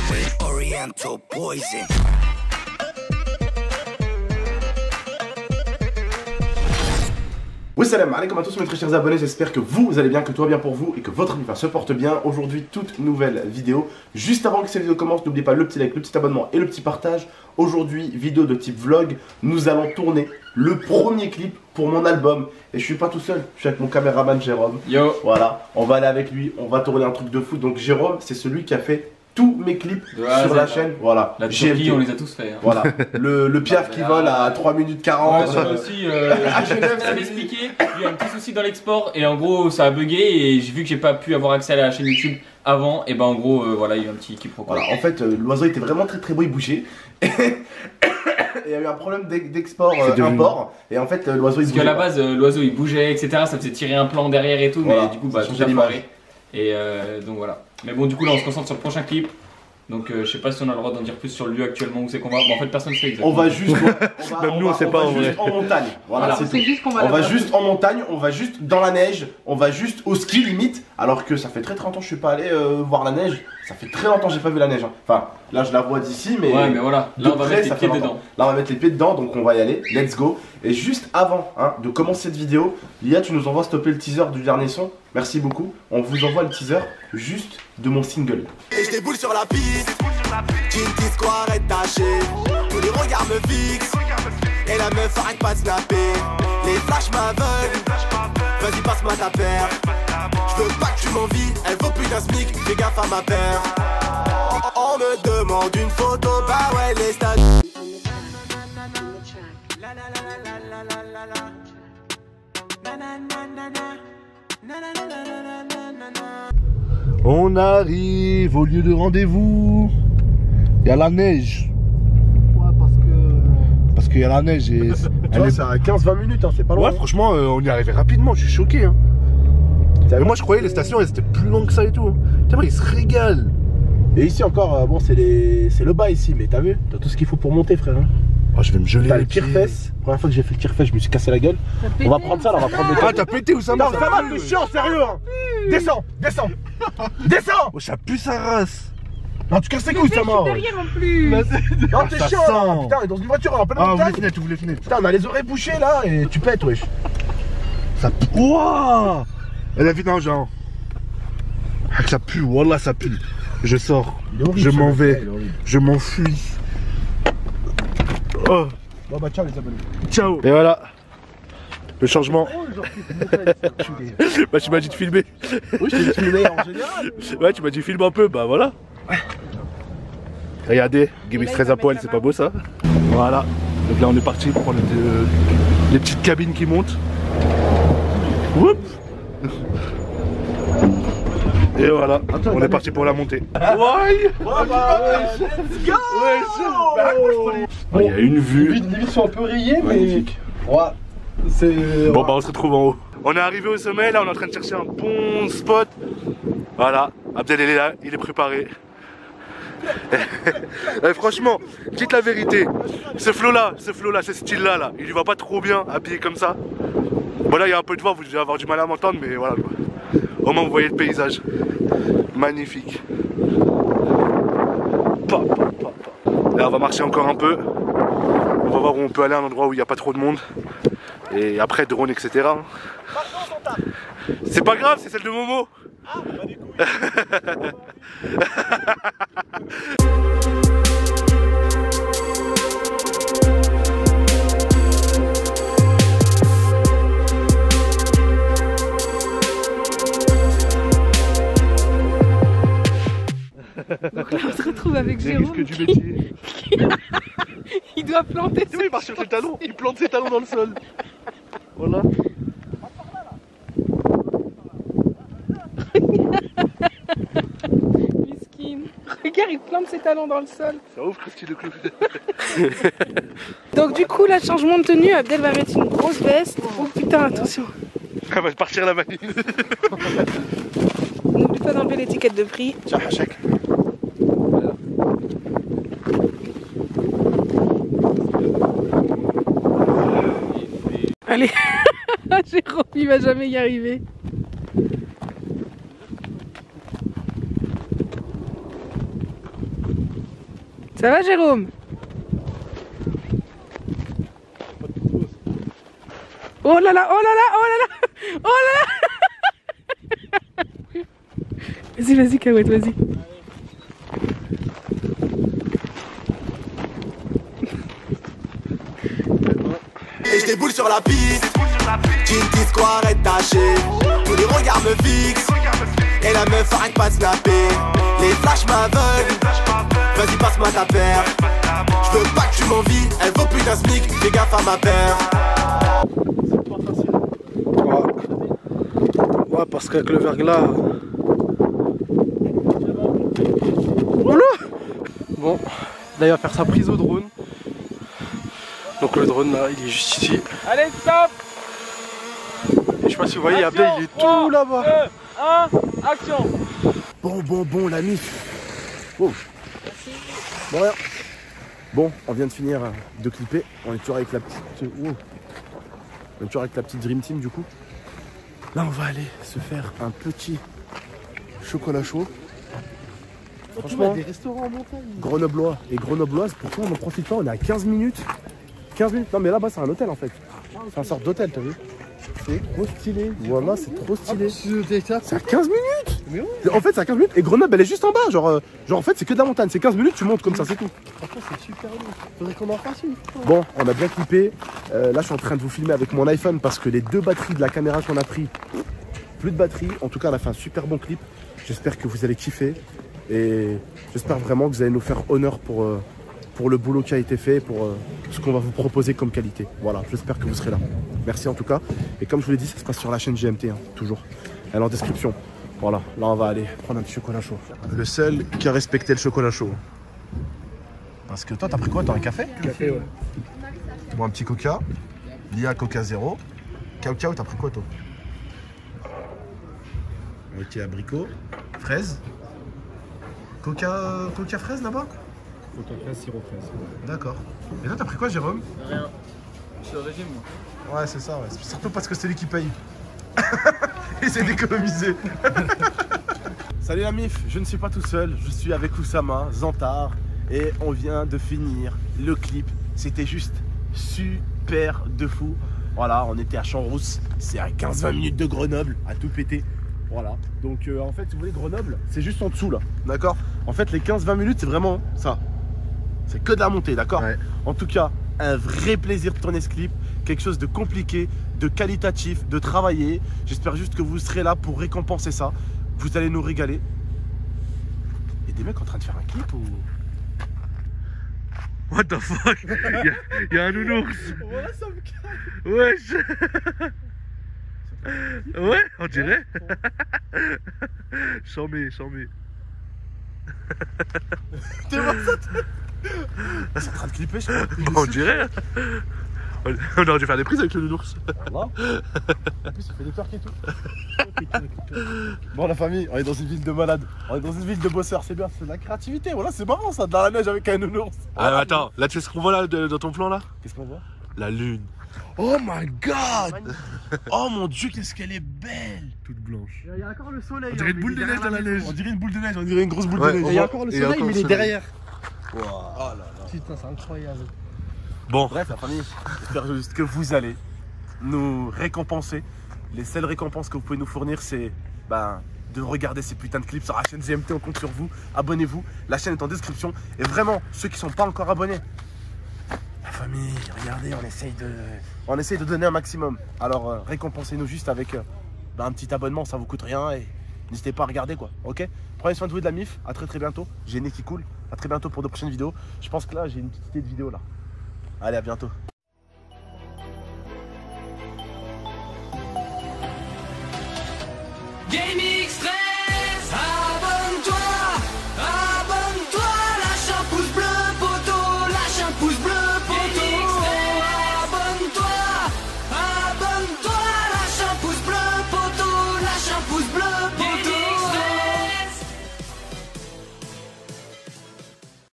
Oriental poison. Salam alaikum à tous mes très chers abonnés, j'espère que vous allez bien, que tout va bien pour vous et que votre vie se porte bien. Aujourd'hui, toute nouvelle vidéo. Juste avant que cette vidéo commence, n'oubliez pas le petit like, le petit abonnement et le petit partage. Aujourd'hui, vidéo de type vlog, nous allons tourner le premier clip pour mon album. Et je suis pas tout seul, je suis avec mon caméraman Jérôme. Yo. Voilà, on va aller avec lui, on va tourner un truc de fou. Donc Jérôme, c'est celui qui a fait tous mes clips sur la chaîne. Voilà, la GMT, on les a tous fait. Hein. Voilà, le piaf qui vole à 3 minutes 40. Ouais, ça aussi, je t'avais expliqué, il y a un petit souci dans l'export et en gros ça a bugué et j'ai vu que j'ai pas pu avoir accès à la chaîne YouTube avant et ben en gros voilà il y a eu un petit quiproquo. Voilà, en fait l'oiseau était vraiment très beau, il bougeait. Et il y a eu un problème d'export, import, et en fait l'oiseau il bougeait. Parce qu'à la base l'oiseau il bougeait etc, ça faisait tirer un plan derrière et tout, voilà, mais du coup bah tout a foiré. Et donc voilà. Mais bon du coup là on se concentre sur le prochain clip. Donc je sais pas si on a le droit d'en dire plus sur le lieu actuellement où c'est qu'on va. Bon, en fait personne ne sait exactement. On va juste même nous on sait pas en vrai. Juste en montagne. Voilà, c'est juste qu'on va on va juste en montagne, on va juste dans la neige, on va juste au ski limite. Alors que ça fait très longtemps que je suis pas allé voir la neige. Ça fait très longtemps que j'ai pas vu la neige. Hein. Enfin là je la vois d'ici mais. Ouais mais voilà, là on va mettre les pieds dedans. Là on va mettre les pieds dedans donc on va y aller. Let's go. Et juste avant de commencer cette vidéo, Lia tu nous envoies stopper le teaser du dernier son. Merci beaucoup. On vous envoie le teaser juste de mon single. Et je déboule sur la piste. Kinty Square est taché. Tous les regards me fixent. Et la meuf arrête pas de snapper. Les flashs m'aveuglent. Vas-y passe-moi ta paire. Je veux pas que tu m'envies. Elle vaut plus d'un SMIC. Fais gaffe à ma paire. On me demande une photo. Bah ouais les stades. On arrive au lieu de rendez-vous. Il y a la neige. Ouais Parce qu'il y a la neige et c'est à 15-20 minutes, hein, c'est pas loin. Ouais franchement on y arrivait rapidement, je suis choqué hein. Mais moi je croyais les stations elles étaient plus longues que ça et tout. Putain ils se régalent. Et ici encore, bon c'est le bas ici, mais t'as vu, t'as tout ce qu'il faut pour monter frère. Hein. Oh, je vais me geler. T'as le tire-fesse. Première fois que j'ai fait le tire-fesse, je me suis cassé la gueule. On va prendre ça là, on va prendre le. Ah t'as pété ou ça Non ça va, t'es chiant, sérieux hein. Descends. Oh ça pue sa race. Non tu casses les couilles ça m'a. derrière en plus. Non t'es chiant là. Putain on est dans une voiture en pleine montagne. Ouvre les fenêtres. Putain on a les oreilles bouchées là et tu pètes wesh. Ça pue. Wouah. Elle a vu non genre. Ah que ça pue, wallah ça pue. Je sors, je m'en vais, je m'enfuis. Oh. Bon bah ciao les abonnés. Ciao. Et voilà. Le changement. Bah tu m'as dit de filmer. Oui je t'ai filmé en général. Ouais tu m'as dit filme un peu, bah voilà. Regardez, Gimix très à poil, c'est pas beau ça. Voilà. Donc là on est parti pour prendre les petites cabines qui montent. Whoop. Et voilà, on est parti pour la montée. Ouais. Let's go. Il y a une vue. Les vitres sont un peu rayées mais. Ouais. C'est. Bon bah on se retrouve en haut. On est arrivé au sommet, là on est en train de chercher un bon spot. Voilà, Abdel il est là, il est préparé. Et franchement, dites la vérité, ce flow là, ce style là, il lui va pas trop bien habillé comme ça. Bon là il y a un peu de vent, vous allez avoir du mal à m'entendre mais voilà quoi. Au moins vous voyez le paysage. Magnifique. Là on va marcher encore un peu. On va voir où on peut aller à un endroit où il n'y a pas trop de monde. Et après drone etc. C'est pas grave, c'est celle de Momo. Ah bah des couilles. Donc là on se retrouve avec Jérôme. Qu'est-ce que du métier. Il doit planter. Oui, il marche sur ses talons, il plante ses talons dans le sol. Voilà. Miskin. Regarde, il plante ses talons dans le sol. Ça ouvre Christy de Clou. Donc du coup là, changement de tenue, Abdel va mettre une grosse veste. Oh putain, attention. Elle va partir la vanille. N'oublie pas d'enlever l'étiquette de prix. Tiens, Hachek. Allez, Jérôme, il va jamais y arriver. Ça va, Jérôme? Oh là là, oh là là, oh là là, oh là là. Vas-y, vas-y, Cahouette, vas-y. Et je déboule sur la piste, Kinty Square est taché. Tous les regards me fixent, et la meuf arrête pas de snapper. Les flashs m'aveuglent, vas-y passe-moi ta paire. Je veux pas que tu m'envies, elle vaut plus d'un SMIC, fais gaffe à ma paire. Ouais, parce qu'avec le verglas. Voilà. Bon, là il va faire sa prise au drone. Donc le drone là, il est juste ici. Allez, stop! Et je sais pas si vous voyez, Abdel il est tout là-bas. 2, 1, action! Bon, la mif. Oh. Bon, rien. Bon, on vient de finir de clipper. On est toujours avec la petite. On est toujours avec la petite Dream Team du coup. Là, on va aller se faire un petit chocolat chaud. Franchement, des restaurants en montagne. Grenoblois et Grenobloises, pourquoi on n'en profite pas? On est à 15 minutes. 15 minutes. Non, mais là-bas, c'est un hôtel en fait. C'est une sorte d'hôtel, t'as vu? C'est trop stylé. Voilà, c'est trop stylé. C'est à 15 minutes. Mais oui. En fait, c'est à 15 minutes. Et Grenoble, elle est juste en bas. Genre en fait, c'est que de la montagne. C'est 15 minutes, tu montes comme ça, c'est tout. Franchement, c'est super lourd. Faudrait qu'on en fasse une. Bon, on a bien clippé. Là, je suis en train de vous filmer avec mon iPhone parce que les deux batteries de la caméra qu'on a pris, plus de batterie. En tout cas, on a fait un super bon clip. J'espère que vous allez kiffer. Et j'espère vraiment que vous allez nous faire honneur pour le boulot qui a été fait, pour ce qu'on va vous proposer comme qualité. Voilà, j'espère que vous serez là. Merci en tout cas. Et comme je vous l'ai dit, ça se passe sur la chaîne GMT, hein, toujours. Elle est en description. Voilà, là on va aller prendre un petit chocolat chaud. Le seul qui a respecté le chocolat chaud. Parce que toi, t'as pris quoi? T'as un café? Café, ouais. Bon, un petit coca. Lia Coca Zéro. Cao, t'as pris quoi toi? Ok, abricot. Fraise. Coca fraise là-bas? Coca fraise, sirop fraise. D'accord. Et toi, t'as pris quoi, Jérôme? Rien. Je suis au régime, moi. Ouais, c'est ça, ouais. Surtout parce que c'est lui qui paye. Essaye d'économiser. Salut la mif, je ne suis pas tout seul. Je suis avec Oussama, Zantar. Et on vient de finir le clip. C'était juste super de fou. Voilà, on était à Champs-Rousse. C'est à 15-20 minutes de Grenoble, à tout péter. Voilà, donc en fait, si vous voulez, Grenoble, c'est juste en dessous là, d'accord? En fait, les 15-20 minutes, c'est vraiment ça. C'est que de la montée, d'accord? Ouais. En tout cas, un vrai plaisir de tourner ce clip. Quelque chose de compliqué, de qualitatif, de travailler. J'espère juste que vous serez là pour récompenser ça. Vous allez nous régaler. Et des mecs en train de faire un clip ou... What the fuck? Il y a un nounours. Voilà, ça me calme. Wesh. Ouais, on dirait. Chambé. T'es voir ça? C'est en train de clipper, je crois. On dirait. On aurait dû faire des prises avec le nounours. Voilà. En plus, il fait des twerks et tout. Bon, la famille, on est dans une ville de malades. On est dans une ville de bosseurs, c'est bien, c'est de la créativité. Voilà, c'est marrant ça, dans la neige avec un nounours. Ah, attends, là, tu sais ce qu'on voit là dans ton plan là? Qu'est-ce qu'on voit? La lune. Oh my god! Oh mon dieu, qu'est-ce qu'elle est belle! Toute blanche. Il y a encore le soleil. On dirait une boule de neige dans la neige. On dirait une boule de neige, on dirait une grosse boule de neige. Il y a encore le soleil, mais il est derrière. Wow. Oh là là. Putain, c'est incroyable. Bon, bref, la famille, j'espère juste que vous allez nous récompenser. Les seules récompenses que vous pouvez nous fournir, c'est de regarder ces putains de clips sur la chaîne GMT. On compte sur vous. Abonnez-vous. La chaîne est en description. Et vraiment, ceux qui ne sont pas encore abonnés, la famille, regardez, on essaye de donner un maximum. Alors récompensez-nous juste avec un petit abonnement, ça vous coûte rien et n'hésitez pas à regarder quoi, ok? Prenez soin de vous et de la mif, à très bientôt. J'ai le nez qui coule, à très bientôt pour de prochaines vidéos. Je pense que là j'ai une petite idée de vidéo là. Allez, à bientôt. Gaming.